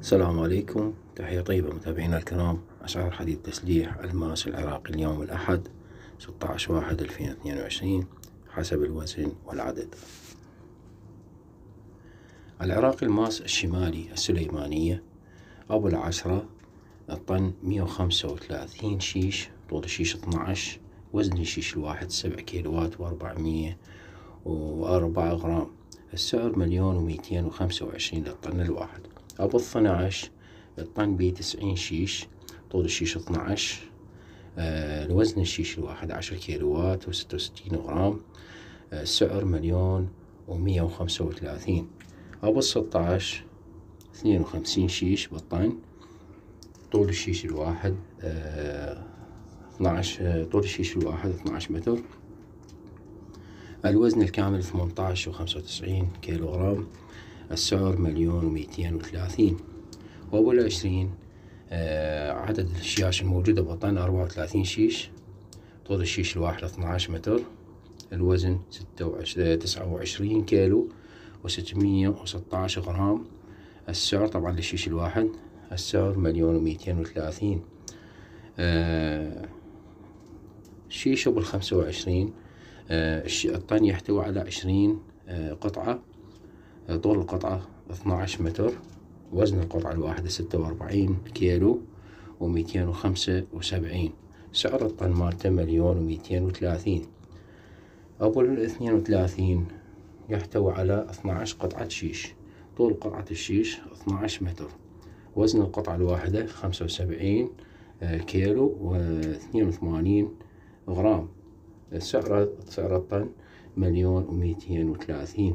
السلام عليكم، تحية طيبة متابعينا الكرام. أسعار حديد تسليح الماس العراقي اليوم الأحد 16/1/2022 حسب الوزن والعدد. العراقي الماس الشمالي السليمانية أبو العشرة الطن 135 شيش، طول الشيش 12، وزن الشيش الواحد 7 كيلوات و404 غرام. السعر 1,225,000 للطن الواحد. أبو 12 الطن بيه 90 شيش، طول الشيش 12، الوزن الشيش الواحد 10 كيلوات و66 غرام. السعر 1,135,000. أبو 16 52 شيش بالطن، طول الشيش الواحد 12 متر، الوزن الكامل 18 و95 كيلو غرام. السعر 1,230,000. وأبو 20 عدد الشياش الموجودة بالطن 34 شيش، طول الشيش الواحد 12 متر، الوزن 29 كيلو و616 غرام. السعر طبعا للشيش الواحد، السعر 1,230,000. شيش أبو 25 الطن يحتوي على 20 قطعة، طول القطعة 12 متر، وزن القطعة الواحدة 46 كيلو و275. سعر الطن مالته 1,230,000. أبو 32 يحتوي على 12 قطعة شيش، طول قطعة الشيش 12 متر، وزن القطعة الواحدة 75 كيلو و82 غرام. سعر الطن 1,230,000.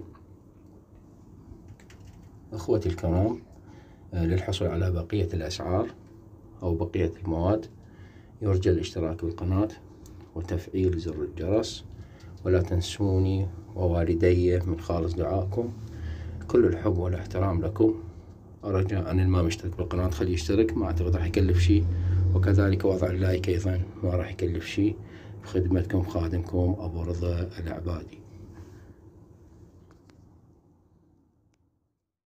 أخوتي الكرام، للحصول على بقية الأسعار أو بقية المواد يرجى الاشتراك بالقناة وتفعيل زر الجرس، ولا تنسوني ووالدي من خالص دعائكم. كل الحب والاحترام لكم. رجاء أن ما مشترك بالقناة خليه يشترك، ما أعتقد راح يكلف شي، وكذلك وضع اللايك أيضا ما راح يكلف شي. بخدمتكم خادمكم أبو رضا العبادي.